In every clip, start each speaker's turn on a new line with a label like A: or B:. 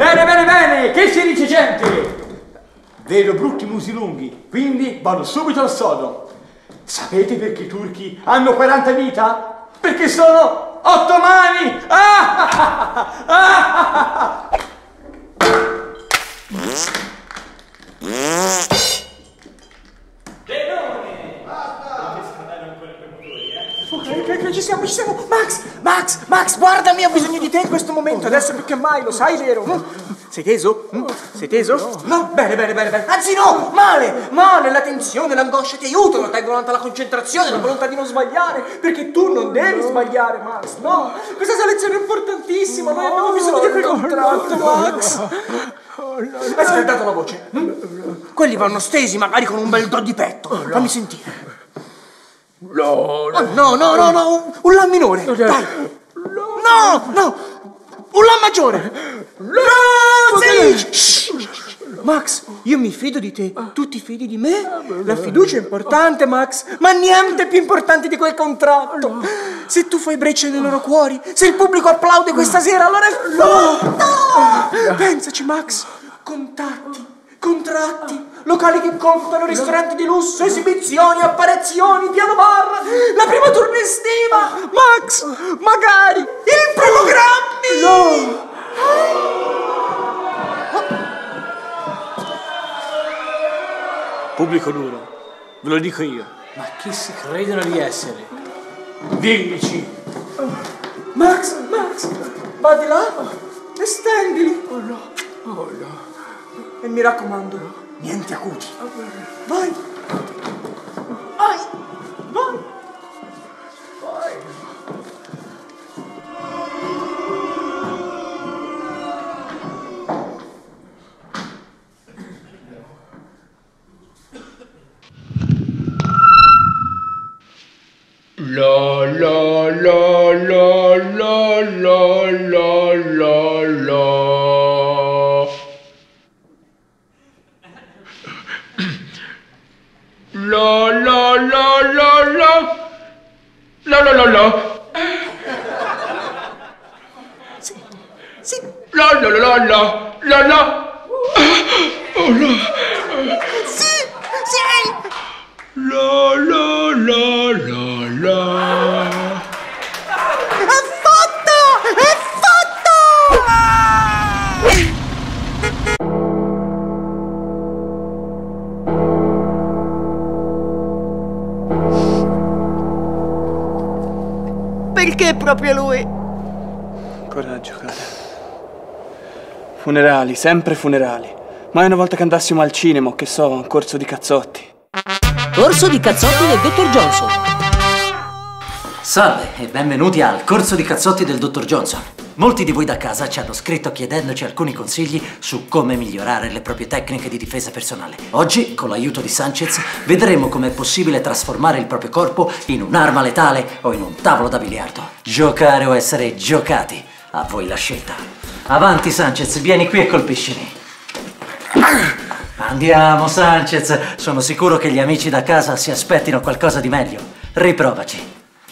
A: Bene, bene, bene, che si dice gente? Vedo brutti musi lunghi, quindi vado subito al sodo. Sapete perché i turchi hanno 40 dita? Perché sono 8 mani!
B: Ok, ci siamo. Max, guardami, ho bisogno di te in questo momento, adesso più che mai, lo sai, vero? Sei teso? Sei teso? No? Bene. Anzi no, male, la tensione, l'angoscia ti aiutano, tengono alta la concentrazione, la volontà di non sbagliare, perché tu non devi sbagliare, Max, no? Questa selezione è importantissima, noi abbiamo bisogno di quel contratto, Max. Hai scaldato la voce? Quelli vanno stesi, magari con un bel do di petto, fammi sentire. No, un La minore, dai. No, un La maggiore. Max, io mi fido di te, tu ti fidi di me? La fiducia è importante, Max, ma niente più importante di quel contratto. Se tu fai breccia nei loro cuori, se il pubblico applaude questa sera, allora è fatto! Pensaci, Max, contratti, locali che contano, ristoranti di lusso, esibizioni, apparizioni, piano bar, la prima tournée estiva, Max, magari il primo Grammy! No!
A: Pubblico duro, ve lo dico io. Ma chi si credono di essere? Dillici!
B: Max, va di là e stendili. Oh no. E mi raccomando, niente acuti. Vai. Sì.
C: Oh no.
B: Sì. È fatto! Perché proprio lui?
D: Coraggio, cara. Funerali, sempre funerali. Mai una volta che andassimo al cinema o che so, a un corso di cazzotti.
E: Corso di cazzotti del Dottor Johnson.
F: Salve e benvenuti al corso di cazzotti del Dottor Johnson. Molti di voi da casa ci hanno scritto chiedendoci alcuni consigli su come migliorare le proprie tecniche di difesa personale. Oggi, con l'aiuto di Sanchez, vedremo come è possibile trasformare il proprio corpo in un'arma letale o in un tavolo da biliardo. Giocare o essere giocati. A voi la scelta. Avanti, Sanchez, vieni qui e colpiscimi. Andiamo, Sanchez. Sono sicuro che gli amici da casa si aspettino qualcosa di meglio. Riprovaci.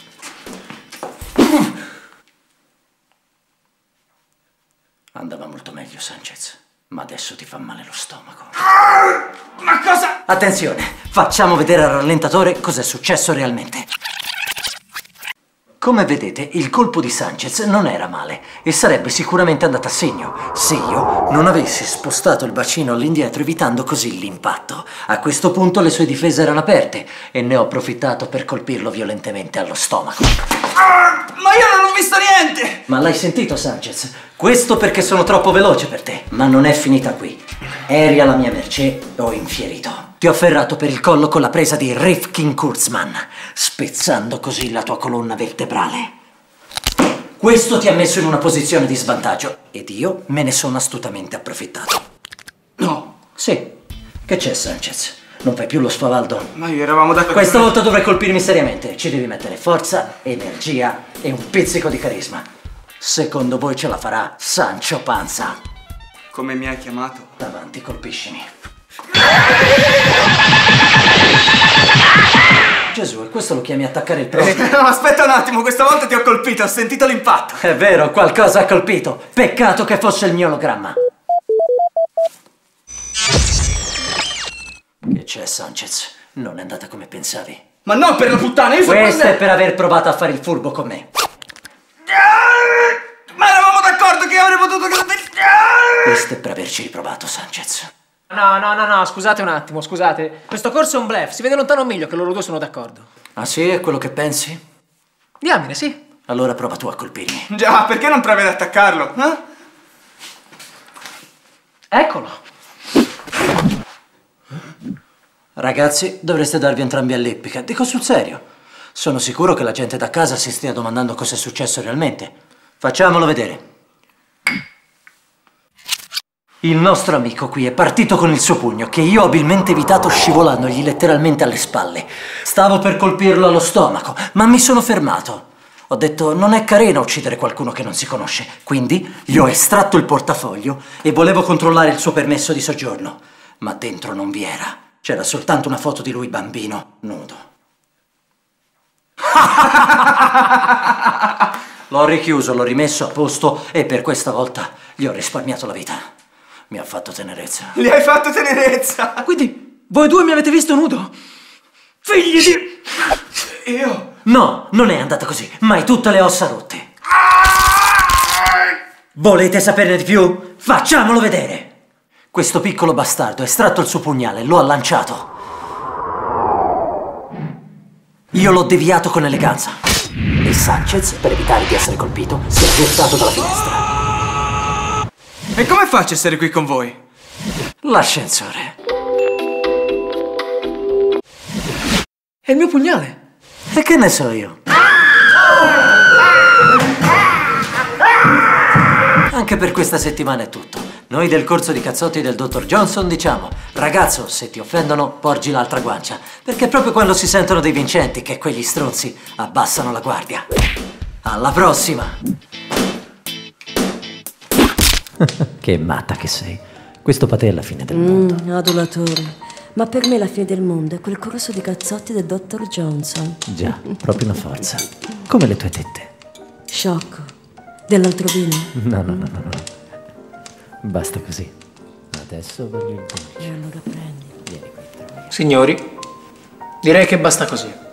F: Andava molto meglio, Sanchez, ma adesso ti fa male lo stomaco.
B: Ma cosa?
F: Attenzione, facciamo vedere al rallentatore cos'è successo realmente. Come vedete, il colpo di Sanchez non era male e sarebbe sicuramente andato a segno se io non avessi spostato il bacino all'indietro evitando così l'impatto. A questo punto le sue difese erano aperte e ne ho approfittato per colpirlo violentemente allo stomaco.
B: Ma io non ho visto niente!
F: Ma l'hai sentito, Sanchez? Questo perché sono troppo veloce per te. Ma non è finita qui. Eri alla mia mercé e ho infierito. Ti ho afferrato per il collo con la presa di Rifkin Kurzman, spezzando così la tua colonna vertebrale. Questo ti ha messo in una posizione di svantaggio ed io me ne sono astutamente approfittato.
D: No.
F: Sì. Che c'è, Sanchez? Non fai più lo spavaldo?
D: Ma io eravamo d'accordo.
F: Questa volta dovrai colpirmi seriamente. Ci devi mettere forza, energia e un pizzico di carisma. Secondo voi ce la farà Sancho Panza?
D: Come mi hai chiamato?
F: Davanti, colpiscimi. Gesù, e questo lo chiami attaccare il proprio?
D: No, aspetta un attimo, questa volta ti ho colpito, ho sentito l'impatto.
F: È vero, qualcosa ha colpito. Peccato che fosse il mio ologramma. c'è, Sanchez? Non è andata come pensavi.
D: Ma no, per la puttana, io sono...
F: Questo è per aver provato a fare il furbo con me.
D: Ma eravamo d'accordo che avrei potuto...
F: Questo è per averci riprovato, Sanchez.
B: No, scusate un attimo, scusate. Questo corso è un bluff, si vede lontano un miglio che loro due sono d'accordo.
F: Ah sì, è quello che pensi?
B: Diamine, sì.
F: Allora prova tu a colpirmi.
D: Già, perché non provi ad attaccarlo?
B: Eccolo.
F: Ragazzi, dovreste darvi entrambi all'ippica. Dico sul serio. Sono sicuro che la gente da casa si stia domandando cosa è successo realmente. Facciamolo vedere. Il nostro amico qui è partito con il suo pugno, che io ho abilmente evitato scivolandogli letteralmente alle spalle. Stavo per colpirlo allo stomaco, ma mi sono fermato. Ho detto, non è carino uccidere qualcuno che non si conosce. Quindi gli ho estratto il portafoglio e volevo controllare il suo permesso di soggiorno. Ma dentro non vi era. C'era soltanto una foto di lui bambino, nudo. L'ho richiuso, l'ho rimesso a posto e per questa volta gli ho risparmiato la vita. Mi ha fatto tenerezza.
D: Gli hai fatto tenerezza!
B: Quindi, voi due mi avete visto nudo? Figli di...
D: Io?
F: No, non è andata così, ma hai tutte le ossa rotte. Volete saperne di più? Facciamolo vedere! Questo piccolo bastardo ha estratto il suo pugnale, lo ha lanciato. Io l'ho deviato con eleganza. E Sanchez, per evitare di essere colpito, si è gettato dalla finestra.
D: E come faccio a essere qui con voi?
F: L'ascensore.
B: È il mio pugnale.
F: E che ne so io? Anche per questa settimana è tutto. Noi del corso di cazzotti del dottor Johnson diciamo: ragazzo, se ti offendono, porgi l'altra guancia. Perché è proprio quando si sentono dei vincenti che quegli stronzi abbassano la guardia. Alla prossima! Che matta che sei. Questo patè è la fine del mondo.
E: Adulatore. Ma per me la fine del mondo è quel corso di cazzotti del dottor Johnson.
F: Già, proprio una forza. Come le tue tette.
E: Sciocco. Dell'altro vino?
F: No. Basta così. Adesso voglio il dolce.
E: E allora prendi.
F: Vieni qui.
B: Signori, direi che basta così.